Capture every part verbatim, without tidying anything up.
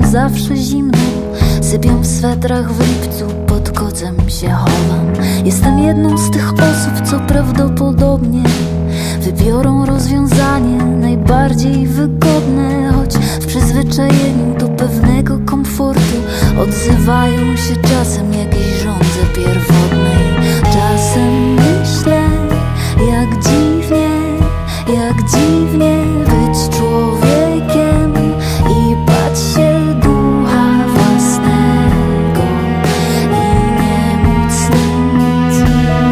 zawsze zimną. Sypią w swetrach w lipcu, pod kocem się chowam. Jestem jedną z tych osób, co prawdopodobnie wybiorą rozwiązanie najbardziej wygodne, choć w przyzwyczajeniu do pewnego komfortu odzywają się czasem jakieś żądze pierwotnej. Czasem myślę, jak dziwnie, jak dziwnie być człowiekiem i bać się ducha własnego i nie móc nic.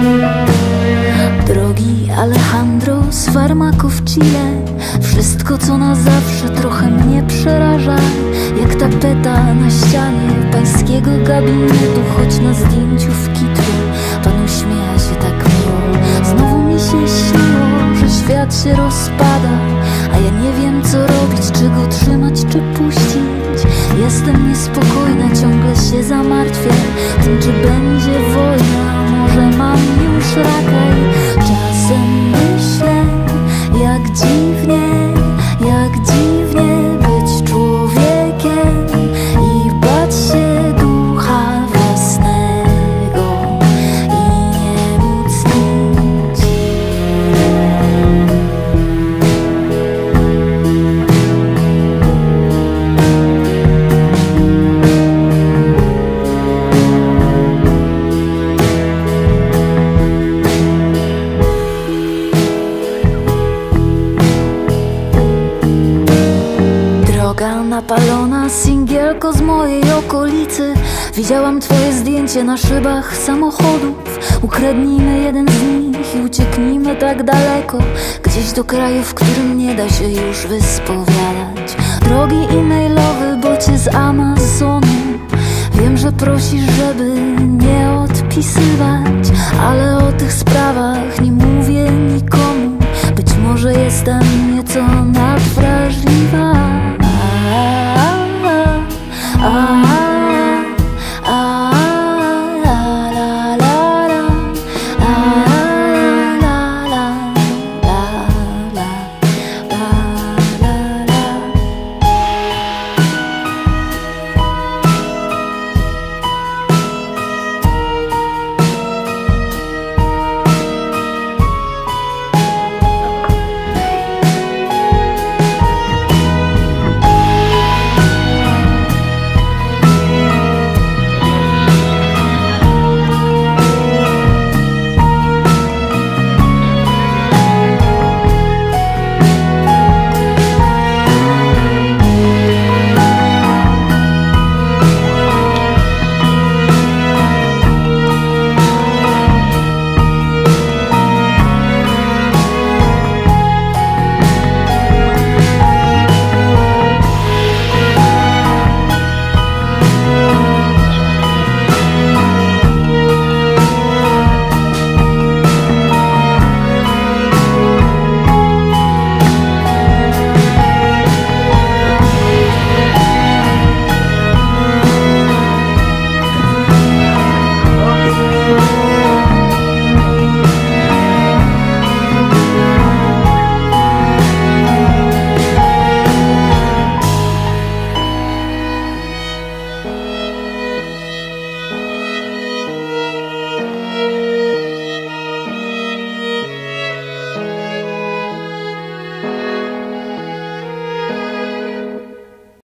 Drogi Alejandro z Farmaco w Chile, wszystko co na zawsze trochę mnie przeraża, jak tapeta na ścianie pańskiego gabinetu, choć na zdjęciu w kitlu pan uśmiecha się tak miło. Znowu mi się śniło, że świat się rozpada, a ja nie wiem co robić, czy go trzymać, czy puścić. Jestem niespokojna, ciągle się zamartwię tym, czy będzie wojna, może mam już raka i czasem myślę, jak dziwnie, jak dziwnie być człowiekiem i bać się ducha własnego i nie móc nic. Droga napalona, singielko z mojej okolicy, widziałam twoje zdjęcie na szybach samochodów. Ukradnijmy jeden z nich i ucieknijmy tak daleko, gdzieś do kraju, w którym nie da się już wyspowiadać. Drogi e-mailowy bocie z Amazonu, wiem, że prosisz, żeby nie odpisywać, ale o tych sprawach nie mówię nikomu. Być może jestem nieco nadwrażliwa,